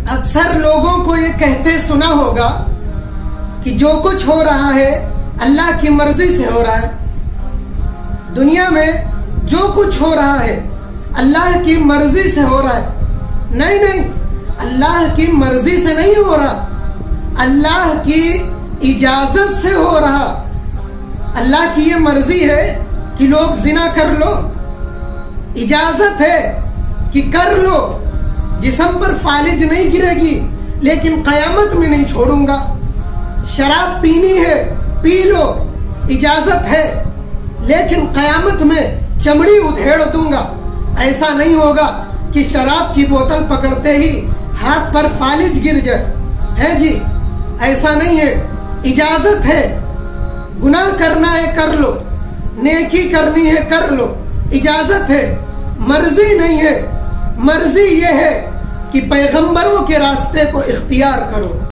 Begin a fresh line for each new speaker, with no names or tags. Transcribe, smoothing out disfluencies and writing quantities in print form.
अक्सर लोगों को ये कहते सुना होगा कि जो कुछ हो रहा है अल्लाह की मर्जी से हो रहा है। दुनिया में जो कुछ हो रहा है अल्लाह की मर्जी से हो रहा है। नहीं नहीं, अल्लाह की मर्जी से नहीं हो रहा, अल्लाह की इजाजत से हो रहा। अल्लाह की ये मर्जी है कि लोग जिना कर लो, इजाजत है कि कर लो, जिस्म पर फालिज नहीं गिरेगी लेकिन कयामत में नहीं छोड़ूंगा। शराब पीनी है पी लो, इजाजत है, लेकिन कयामत में चमड़ी उधेड़ दूंगा। ऐसा नहीं होगा कि शराब की बोतल पकड़ते ही हाथ पर फालिज गिर जाए, है जी, ऐसा नहीं है। इजाजत है, गुनाह करना है कर लो, नेकी करनी है कर लो, इजाजत है, मर्जी नहीं है। मर्जी ये है कि पैगंबरों के रास्ते को इख्तियार करो।